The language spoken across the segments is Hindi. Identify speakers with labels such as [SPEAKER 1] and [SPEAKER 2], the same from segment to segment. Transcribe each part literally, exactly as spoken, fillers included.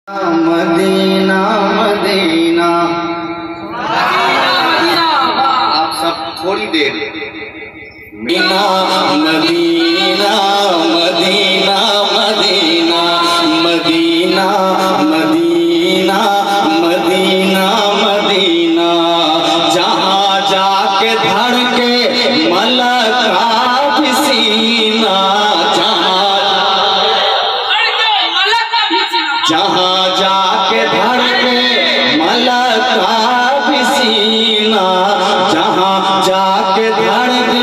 [SPEAKER 1] Medina Medina. आप सब थोड़ी देर Medina Medina Medina Medina Medina Medina Medina Medina जहाँ जाके धड़के मलक का भी सीना, जहाँ जाके धड़के मलक का भी सीना, जहाँ जाके धड़के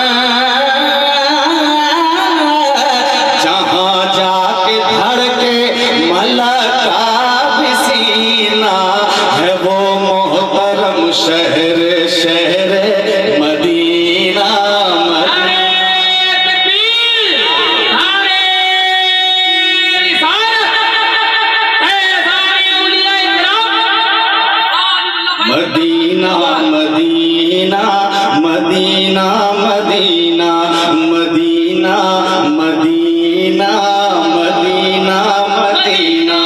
[SPEAKER 1] जहाँ जाके धड़के मलक का भी सीना है वो मोहतरम शहर शहर Medina. Medina Medina Medina Medina Medina Medina Medina Medina.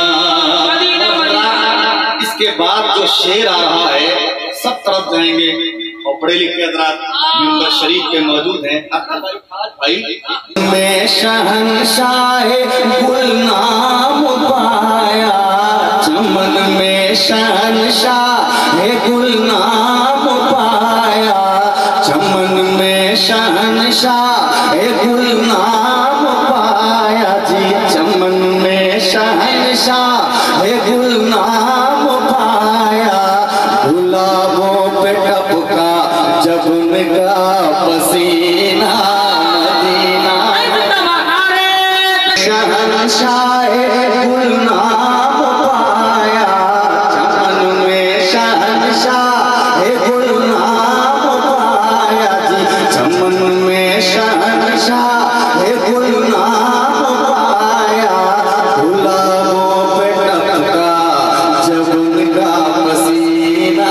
[SPEAKER 1] इसके बाद जो शेर आ रहा है सब तरफ जाएंगे और पढ़े लिखे हज़रात मिंबर शरीफ के मौजूद हैं। भाई मैं शहंशाह गुलनाम पाया, चमन में शहंशाह गुलनाम पाया, चमन में शहंशाह गुलनाम पाया जी, चमन में शहंशाह गुलनाम पाया। गुलाबों पे टपका जब उनका पसीना, मदीना शहंशाह गुलनाम पाया, चमन में शहंशाह गुलनाम पाया जी, चमन में शहंशाह गुलनाम पाया। गुलाबों पे टपका जब उनका पसीना,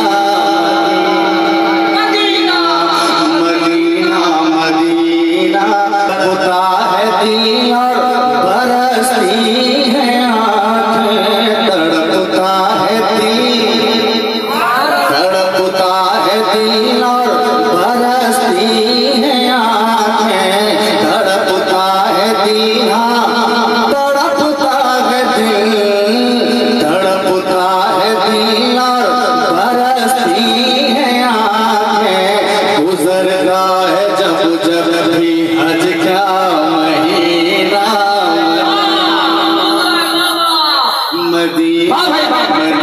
[SPEAKER 1] मदीना मदीना मदीना। खुदा है दिल और बरसती है आँखें, तड़पता है दिल तड़पता है दिल और बरसती है आँखें, तड़पता है दिल तड़पता है दिल तड़पता है दिल और बरसती है आँखें। गुजरता है जब जब भी हज का महीना, मदीना